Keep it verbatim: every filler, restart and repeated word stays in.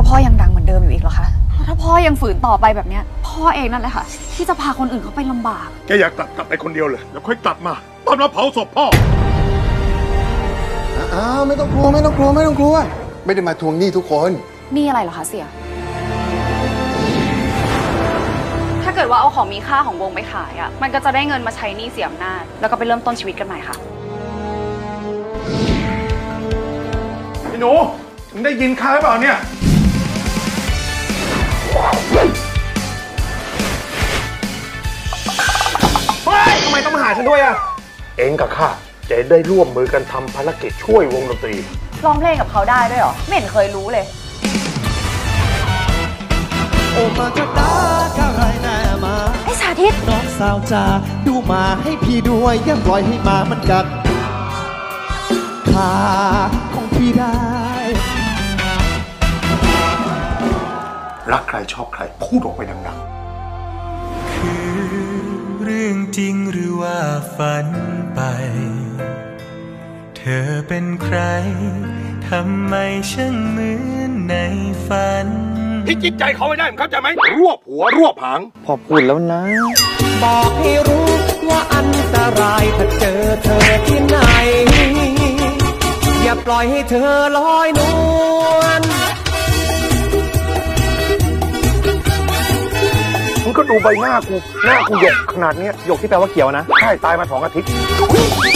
ว่าพ่อยังดังเหมือนเดิมอยู่อีกเหรอคะถ้าพ่อยังฝืนต่อไปแบบเนี้ยพ่อเองนั่นแหละค่ะที่จะพาคนอื่นเขาไปลำบากแกอยากกลับกลับไปคนเดียวเลยแล้วค่อยกลับมาตอนมาเผาศพพ่ออ้าวไม่ต้องกลัวไม่ต้องกลัวไม่ต้องกลัวไม่ได้มาทวงหนี้ทุกคนนี่อะไรเหรอคะเสี่ยถ้าเกิดว่าเอาของมีค่าของวงไปขายอ่ะมันก็จะได้เงินมาใช้หนี้เสียอำนาจแล้วก็ไปเริ่มต้นชีวิตกันใหม่ค่ะพี่หนูถึงได้ยินข้าหรือเปล่าเนี่ยเฮ้ยทำไมต้องมาหาฉันด้วยอ่ะเองกับข้าจะได้ร่วมมือกันทำภารกิจช่วยวงดนตรีร้องเพลงกับเขาได้ด้วยเหรอไม่เห็นเคยรู้เลยโอ้มาจะตาอะไรแน่มาไอ้สาธิตน้องสาวจ๋าดูมาให้พี่ด้วยอย่าปล่อยให้มามันกัดขาของพี่ได้รักใครชอบใครพูดออกไปดังๆคือเรื่องจริงหรือว่าฝันไปเธอเป็นใครทำไมช่างเหมือนในฝันที่จิตใจเขาไม่ได้เข้าใจไหมรวบหัวรวบหางพอพูดแล้วนะบอกให้รู้ว่าอันตรายถ้าเจอเธอที่ไหนอย่าปล่อยให้เธอลอยนวลมึงก็ดูใบหน้ากูหน้ากูหยกขนาดนี้หยกที่แปลว่าเขียวนะใช่ตายมาสองอาทิตย์